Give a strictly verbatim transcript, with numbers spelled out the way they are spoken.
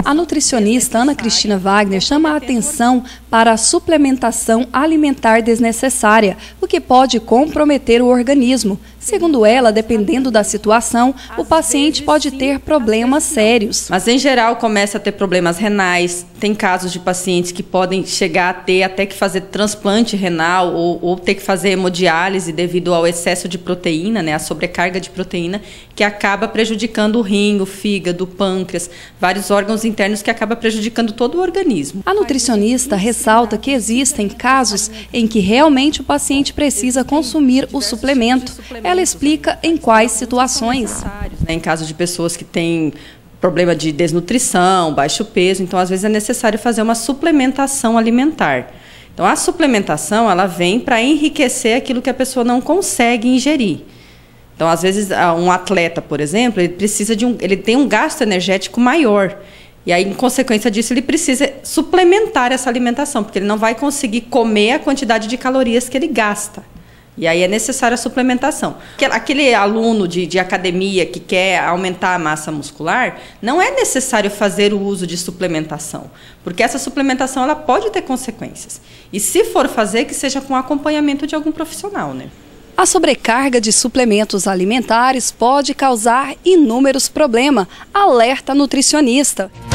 A nutricionista Ana Cristina Wagner chama a atenção para a suplementação alimentar desnecessária, o que pode comprometer o organismo. Segundo ela, dependendo da situação, o paciente pode ter problemas sérios. Mas, em geral, começa a ter problemas renais. Tem casos de pacientes que podem chegar a ter até que fazer transplante renal ou, ou ter que fazer hemodiálise devido ao excesso de proteína, né, a sobrecarga de proteína, que acaba prejudicando o rim, o fígado, o pâncreas, vários órgãos internos que acaba prejudicando todo o organismo. A nutricionista ressalta que existem casos em que realmente o paciente precisa consumir o suplemento. Ela explica em quais situações. Em caso de pessoas que têm problema de desnutrição, baixo peso, então às vezes é necessário fazer uma suplementação alimentar. Então a suplementação ela vem para enriquecer aquilo que a pessoa não consegue ingerir. Então às vezes um atleta, por exemplo, ele precisa de um, ele tem um gasto energético maior. E aí, em consequência disso, ele precisa suplementar essa alimentação, porque ele não vai conseguir comer a quantidade de calorias que ele gasta. E aí é necessária a suplementação. Aquele aluno de, de academia que quer aumentar a massa muscular, não é necessário fazer o uso de suplementação, porque essa suplementação ela pode ter consequências. E se for fazer, que seja com acompanhamento de algum profissional, né? A sobrecarga de suplementos alimentares pode causar inúmeros problemas, alerta a nutricionista.